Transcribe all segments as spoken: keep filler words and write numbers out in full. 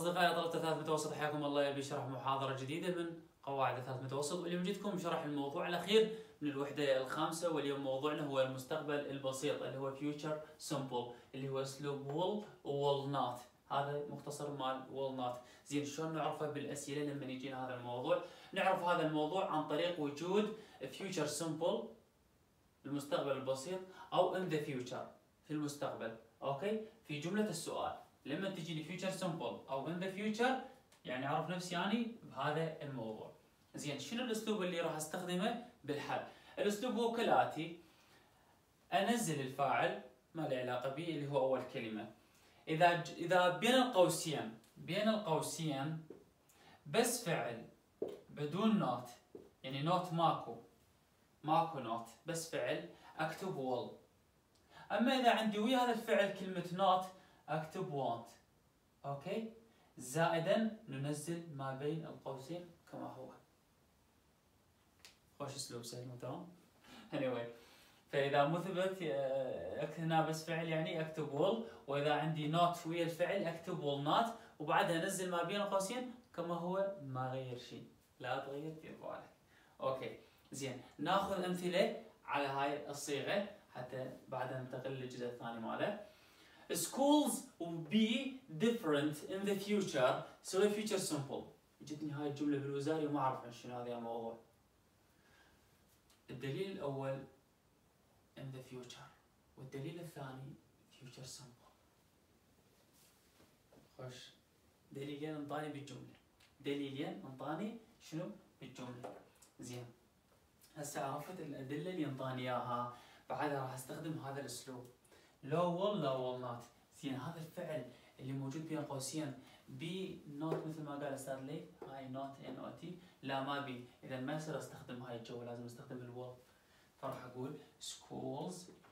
أصدقائي طلبة ثالث متوسط، حياكم الله. يبي شرح محاضرة جديدة من قواعد ثالث متوسط، واليوم جيتكم شرح الموضوع الأخير من الوحدة الخامسة. واليوم موضوعنا هو المستقبل البسيط اللي هو future simple، اللي هو أسلوب will و will not. هذا مختصر مال will not. زين، شلون نعرفه بالأسئلة لما يجينا هذا الموضوع؟ نعرف هذا الموضوع عن طريق وجود future simple المستقبل البسيط أو in the future في المستقبل. أوكي، في جملة السؤال لما تجي لي future simple أو in the future يعني أعرف نفسي يعني بهذا الموضوع. زين، شنو الأسلوب اللي راح أستخدمه بالحل؟ الأسلوب هو كالآتي: أنزل الفاعل ما له علاقة به اللي هو أول كلمة. إذا إذا بين القوسين بين القوسين بس فعل بدون نوت، يعني نوت ماكو ماكو نوت، بس فعل، أكتب will. أما إذا عندي ويا هذا الفعل كلمة نوت أكتب want. أوكي؟ زائدا ننزل ما بين القوسين كما هو. خوش أسلوب سهل وتمام؟ anyway، فإذا مثبت هنا بس فعل يعني أكتب will، وإذا عندي not ويا الفعل أكتب will not، وبعدها أنزل ما بين القوسين كما هو، ما غير شيء، لا تغير في بالك. أوكي، زين، ناخذ أمثلة على هاي الصيغة حتى بعدها ننتقل للجزء الثاني ماله. Schools will be different in the future، سوي future simple. جتني هاي الجملة بالوزاري وما أعرف شنو هذا الموضوع. الدليل الأول in the future، والدليل الثاني future simple. خوش، دليلين انطاني بالجملة، دليلين انطاني شنو بالجملة. زين، هسه عرفت الأدلة اللي انطاني إياها، بعدها راح أستخدم هذا الأسلوب لو will لا will not. زين، هذا الفعل اللي موجود بين قوسين بي not مثل ما قال أستاذ لي، هاي not ان او تي، لا ما بي، إذا ما يصير أستخدم هاي الجو، لازم أستخدم الwill. فراح أقول schools،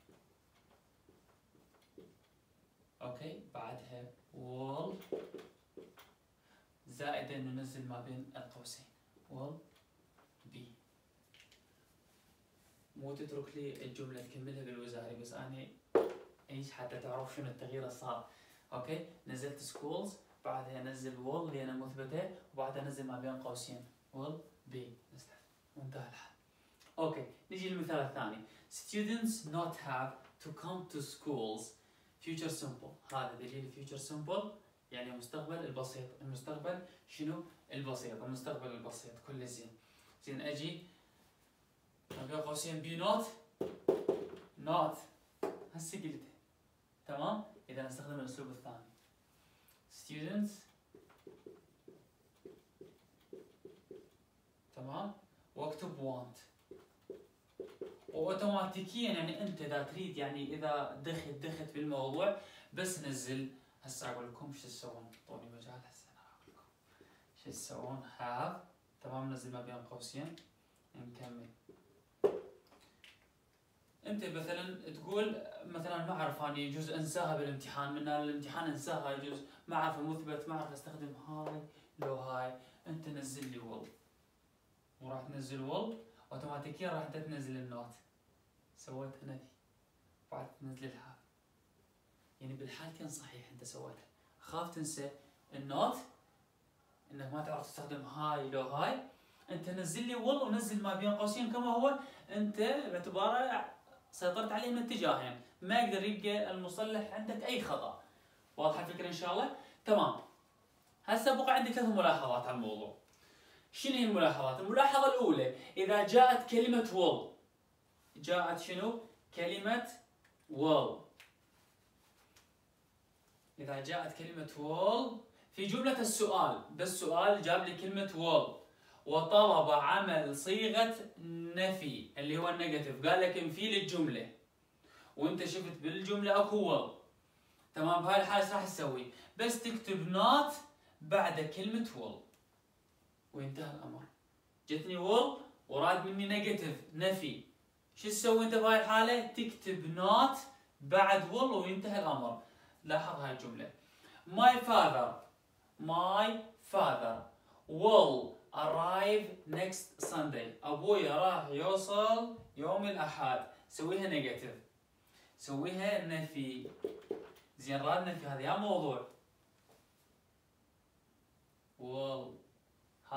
أوكي، بعدها will، زائدا ننزل ما بين القوسين will be. مو تترك لي الجملة تكملها بالوزاري، بس أنا ايش حتى تعرف شنو التغيير اللي صار. اوكي، نزلت schools، بعدها انزل will لانها مثبته، وبعدها انزل ما بين قوسين will be. وانتهى الحال. اوكي، نجي للمثال الثاني. Students not have to come to schools، future simple. هذا دليل future simple يعني المستقبل البسيط. المستقبل شنو؟ البسيط، المستقبل البسيط كله زين. زين، اجي ما بين قوسين be not not، هسه قلتها تمام. إذا نستخدم الأسلوب الثاني students، تمام، واكتب want، واوتوماتيكيا يعني أنت إذا تريد يعني إذا دخلت دخلت بالموضوع بس نزل. هسه أقول لكم شو تسوون، اعطوني مجال هسه أنا أقول لكم شو تسوون. have، تمام، نزل ما بين قوسين، نكمل. انت مثلا تقول مثلا ما اعرف اني يجوز انساها بالامتحان، من الامتحان انساها، يجوز ما اعرف مثبت، ما اعرف استخدم هاي لو هاي. انت نزل لي will، وراح تنزل will اوتوماتيكيا راح انت تنزل النوت. سويت انا ذي، بعد تنزل الهاف. يعني بالحالتين صحيح انت سويتها. خاف تنسى النوت انك ما تعرف تستخدم هاي لو هاي، انت نزل لي will ونزل ما بين قوسين كما هو. انت باعتباره سيطرت عليه من اتجاهين، ما يقدر يلقى المصلح عندك اي خطا. واضحه الفكره ان شاء الله؟ تمام. هسه بقى عندي ثلاث ملاحظات على الموضوع. شنو هي الملاحظات؟ الملاحظه الاولى، اذا جاءت كلمه will، جاءت شنو؟ كلمه will. اذا جاءت كلمه will في جمله السؤال، ده السؤال جاب لي كلمه will وطلب عمل صيغة نفي اللي هو النيجاتيف، قال لك انفي لي الجملة، وانت شفت بالجملة اكو will، تمام. بهاي الحالة ايش راح تسوي؟ بس تكتب not بعد كلمة will وينتهى الأمر. جتني will وراد مني نيجاتيف نفي، شو تسوي انت بهاي الحالة؟ تكتب not بعد will وينتهى الأمر. لاحظ هاي الجملة: my father my father will arrive next Sunday، أبوي راح يوصل يوم الأحد. سويها نيجاتيف، سويها نفي. زين، راد نفي، هذا يا موضوع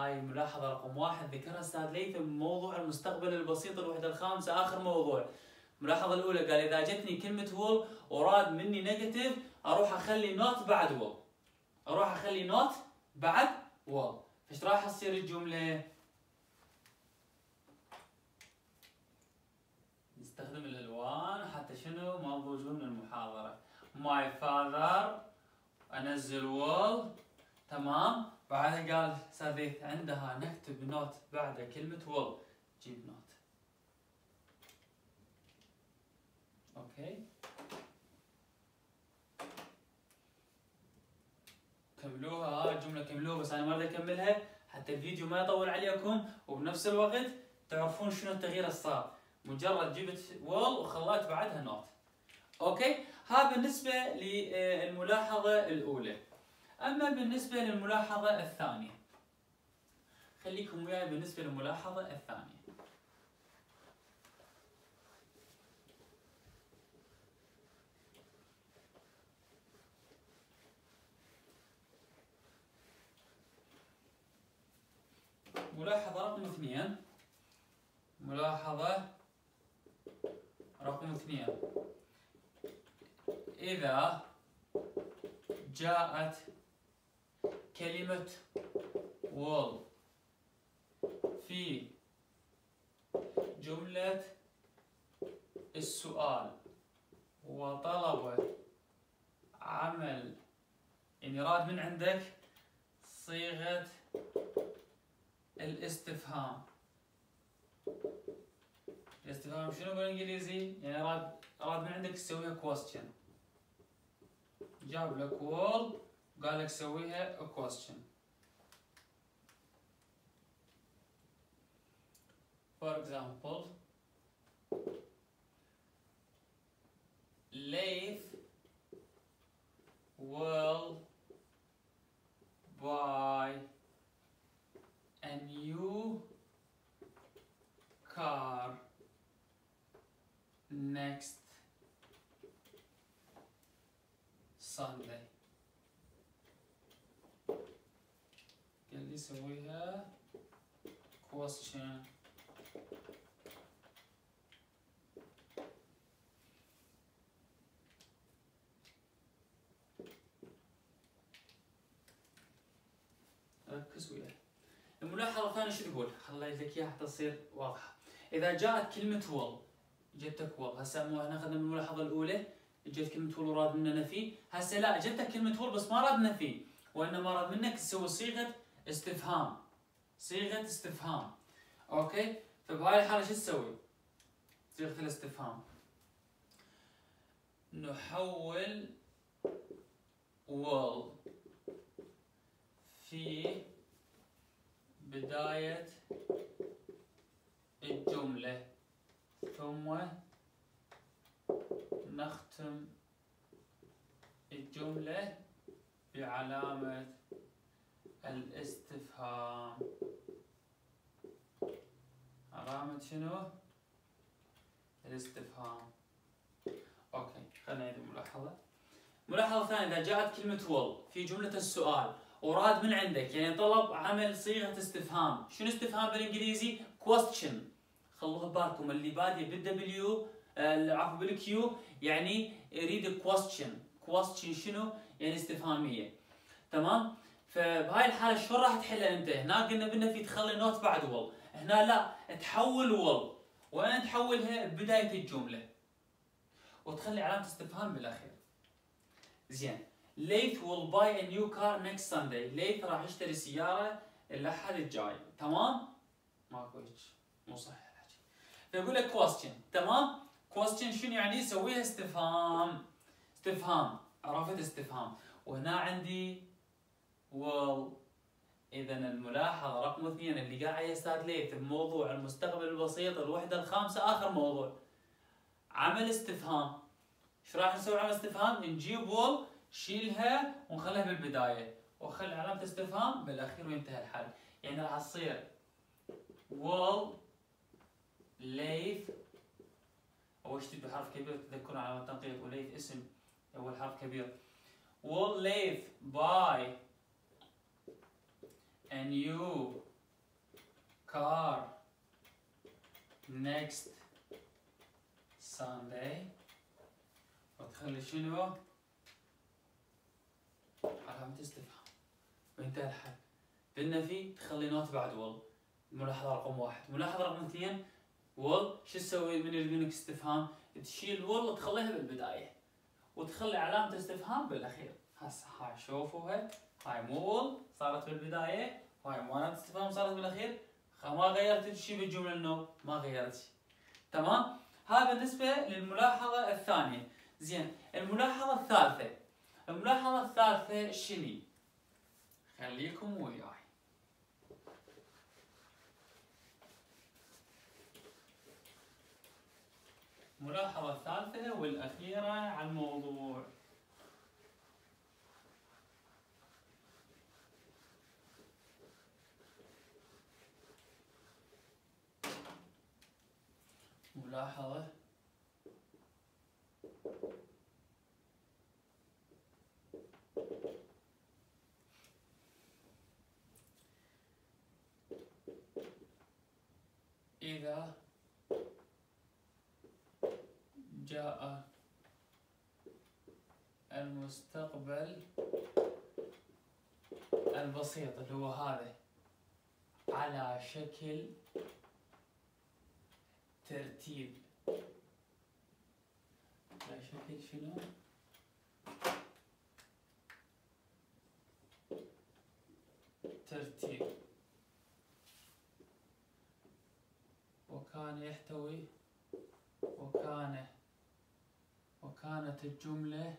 هاي الملاحظة رقم واحد ذكرها أستاذ ليثم، موضوع المستقبل البسيط الوحدة الخامسة آخر موضوع. الملاحظة الأولى قال إذا جتني كلمة will وراد مني نيجاتيف أروح أخلي نوت بعد will. أروح أخلي نوت بعد will. فإيش راح تصير الجملة؟ نستخدم الألوان حتى شنو ما تضوجون من المحاضرة. My father أنزل will. تمام. بعدها قال أستاذ ليث عندها نكتب نوت بعد كلمة will. جيب نوت. اوكي. كملوها هاي الجملة كملوها، بس أنا ما بدي أكملها حتى الفيديو ما يطول عليكم، وبنفس الوقت تعرفون شنو التغيير اللي صار. مجرد جبت will وخليت بعدها نوت. اوكي. هذا بالنسبة للملاحظة الأولى. أما بالنسبة للملاحظة الثانية، خليكم وياي بالنسبة للملاحظة الثانية. ملاحظة رقم اثنين. ملاحظة رقم اثنين. إذا جاءت كلمة will في جملة السؤال وطلب عمل، يعني راد من عندك صيغة الاستفهام. الاستفهام شنو بالانجليزي؟ يعني راد راد من عندك تسويها question. جاب لك will قال لك سويها a question. For example, Leif will buy a new car next Sunday. قال لي سويها question. ركز وياي. الملاحظة الثانية شو تقول؟ خليت لك اياها حتى تصير واضحة. إذا جاءت كلمة will، جتك will، هسه مو احنا اخذنا من الملاحظة الأولى، جت كلمة will وراد منا نفي، هسه لا جتك كلمة will بس ما راد نفي، وإنما راد منك تسوي صيغة استفهام. صيغة استفهام. أوكي؟ فبهاي الحالة شو تسوي؟ صيغة الاستفهام. نحول will في بداية الجملة ثم نختم الجملة بعلامة الاستفهام. علامة شنو؟ الاستفهام. اوكي، خلينا نعيد الملاحظة. ملاحظة ثانية، إذا جاءت كلمة will في جملة السؤال وراد من عندك، يعني طلب عمل صيغة استفهام. شنو استفهام بالانجليزي؟ question. خلوها ببالكم، اللي بادي بالدبليو عفوا بالكيو يعني يريد question. question شنو؟ يعني استفهامية. تمام؟ فبهاي الحالة شلون راح تحلها انت؟ هناك قلنا بدنا في تخلي نوت بعد will، هنا لا، تحول will. وين تحولها؟ ببداية الجملة. وتخلي علامة استفهام بالاخير. زين. Leif will buy a new car next Sunday. Leif راح يشتري سيارة الأحد الجاي. تمام؟ ماكو هيك، مو صحيح الحكي. فيقول لك question. تمام؟ question شنو يعني؟ سويها استفهام. استفهام، عرفت استفهام. وهنا عندي will. إذا الملاحظة رقم اثنين اللي قاعد يا أستاذ ليث بموضوع المستقبل البسيط الوحدة الخامسة آخر موضوع. عمل استفهام. ايش راح نسوي عمل استفهام؟ نجيب will شيلها ونخليها بالبداية وخلي علامة استفهام بالأخير وينتهي الحل. يعني راح تصير will Leif، أول شيء بحرف كبير تذكرون علامة تنقيط، وليث اسم أول حرف كبير. will Leif buy a new car next Sunday. وتخلي شنو؟ علامة استفهام وانتهى الحل. بالنفي تخلي نوت بعد will. ملاحظة رقم واحد. ملاحظة رقم اثنين will شو تسوي من يلقونك استفهام؟ تشيل will وتخليها بالبداية وتخلي علامة استفهام بالأخير. هسه هاي شوفوها، هاي مو will صارت بالبداية وهاي مو علامة استفهام صارت بالأخير. ما غيرت شيء بالجملة النو، ما غيرت شيء. تمام؟ هذا بالنسبة للملاحظة الثانية. زين، الملاحظة الثالثة. الملاحظة الثالثة شني؟ خليكم وياي. الملاحظة الثالثة والأخيرة على الموضوع. ملاحظة إذا جاء المستقبل البسيط اللي هو هذا على شكل ترتيب. على شكل شنو؟ ترتيب. وكان يحتوي وكان وكانت الجملة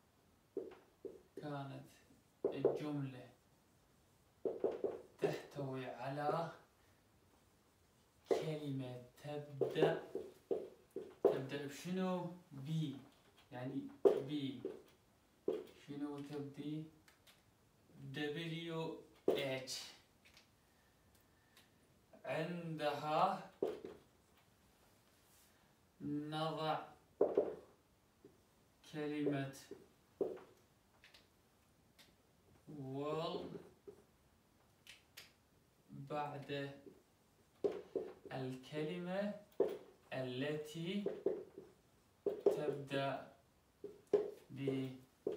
كانت الجملة تحتوي على كلمة تبدأ تبدأ بشنو؟ بي، يعني بي. شنو تبدي؟ دبليو اتش. عندها نضع كلمة will بعد الكلمة التي تبدأ ب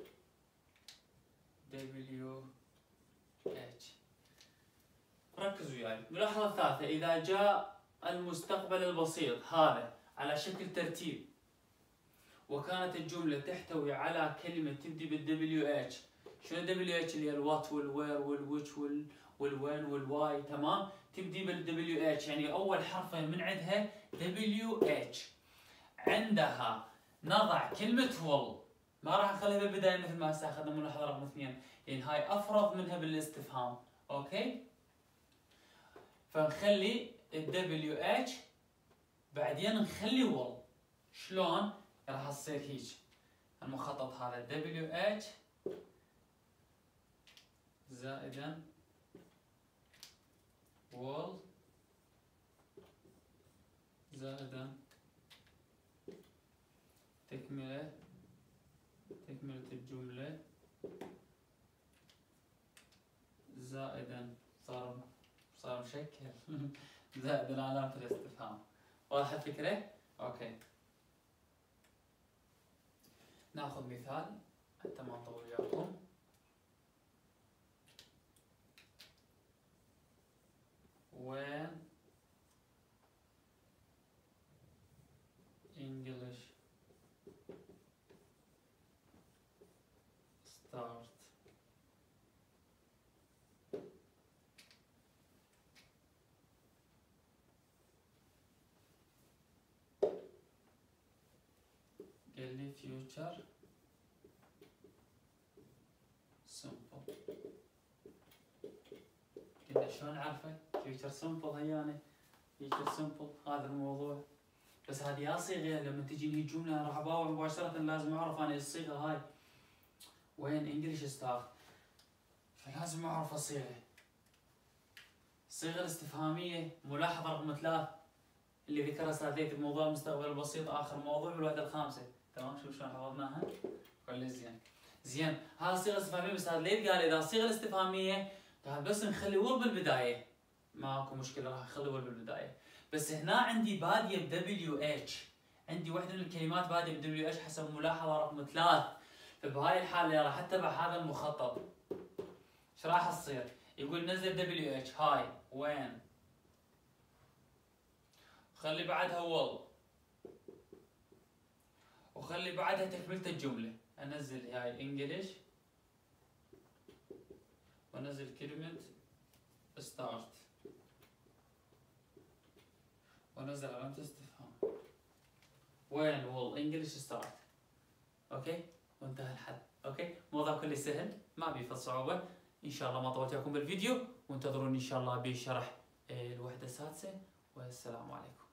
دبليو اتش. ركزوا وياي. الملاحظة الثالثة، إذا جاء المستقبل البسيط هذا على شكل ترتيب وكانت الجملة تحتوي على كلمة تبدي بالدبليو اتش. شنو دبليو اتش؟ اللي هي الوات والوير والويتش والوين والواي. تمام؟ تبدي بالدبليو اتش، يعني أول حرفين من عندها دبليو اتش. عندها نضع كلمة will. ما راح نخليها بالبداية مثل ما هسه أخذنا ملاحظة رقم اثنين، يعني هاي أفرض منها بالاستفهام. أوكي؟ فنخلي الدبليو اتش بعدين نخلي will. شلون؟ راح تصير هيج المخطط هذا دبليو اتش زائدا will زائدا تكملة تكملة الجملة زائدا صار صار مشكل زائدا علامة الاستفهام. واضحة الفكرة؟ اوكي. ناخذ مثال حتى ما نطول وياكم. When English start قال لي future simple. قلنا شلون عارفه؟ future simple هيانه future simple هذا الموضوع. بس هذه يا صيغه لما تجي لي جمله راح اباوع مباشره لازم اعرف انا الصيغه هاي وين انجلش ستارت، فلازم اعرف الصيغه. الصيغه الاستفهاميه ملاحظه رقم ثلاث اللي ذكرها استاذ ليث بموضوع المستقبل البسيط اخر موضوع بالوحده الخامسه. تمام؟ شوف شلون حفظناها؟ كل زين. زين، هاي الصيغه الاستفهاميه استاذ ليث قال اذا الصيغه الاستفهاميه قال بس نخلي will بالبدايه ماكو مشكله راح اخلي وول بالبدايه. بس هنا عندي باديه ب دبليو اتش، عندي واحده من الكلمات باديه ب دبليو اتش حسب ملاحظه رقم ثلاث. فبهاي الحاله راح اتبع هذا المخطط. ايش راح تصير؟ يقول نزل دبليو اتش هاي وين، خلي بعدها وول، وخلي بعدها تكملة الجملة. انزل هاي انجلش وانزل كلمة ستارت وانزل علامة استفهام. وين وول انجلش ستارت. اوكي وانتهى الحل. اوكي الموضوع كله سهل ما بيفض صعوبة. ان شاء الله ما طولت عليكم بالفيديو، وانتظروني ان شاء الله بشرح الوحدة السادسة، والسلام عليكم.